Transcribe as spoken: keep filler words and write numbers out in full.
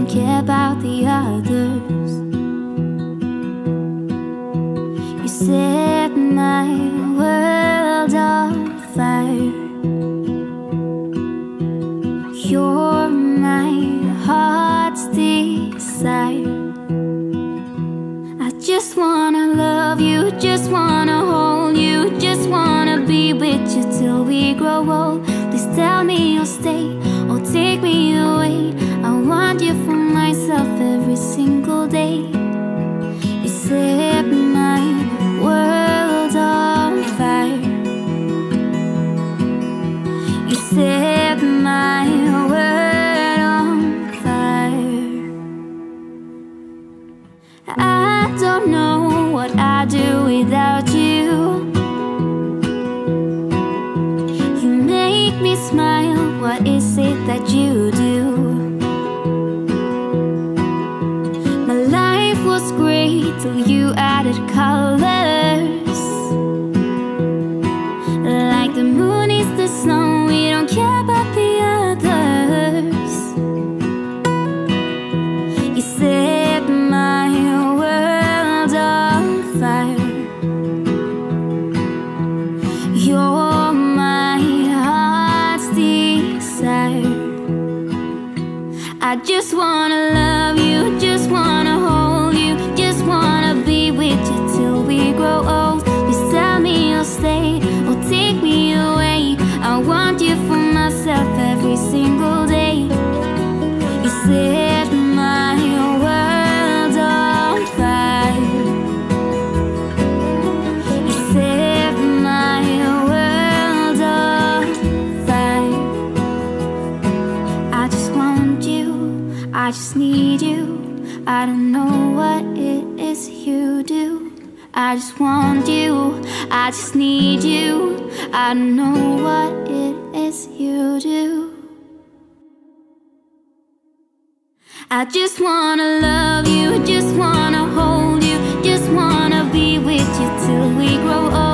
don't care about the others. You set my world on fire. You're my heart's desire. I just wanna love you, just wanna hold you, just wanna be with you till we grow old. Please tell me you'll stay or take me away. I want you for myself every single day. You set my world on fire. You set my world on fire. I don't know what I'd do without you. You make me smile, what is it that you do? My life was great till you added colors. Like the moon is the snow, we don't care about the others. You set my world on fire. You're my heart's desire. I just wanna love you, just wanna hold you, just wanna be with you till we grow old. Please tell me you'll stay or take me away. I want you for myself every single day. You set my world on fire. You set my world on fire. I just want you, I just need you. I don't know what it is you do. I just want you, I just need you. I don't know what it is you do. I just wanna love you, just wanna hold you, just wanna be with you till we grow old.